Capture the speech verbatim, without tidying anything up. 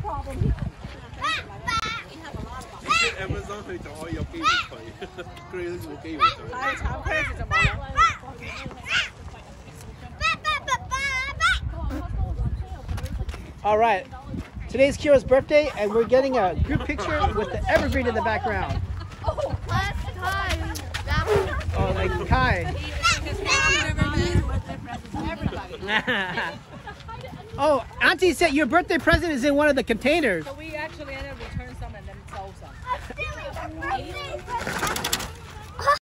problem. Amazon 佢就可以有機會退 ，Grace 冇機會退。 太慘 ，Grace 就冇啦。 All right, today's Kira's birthday, and we're getting a group picture with the evergreen in the background. Oh, last time. That was Oh, like Kai. Oh, Auntie said your birthday present is in one of the containers. So we actually ended up returning some and then sold some. a silly birthday present.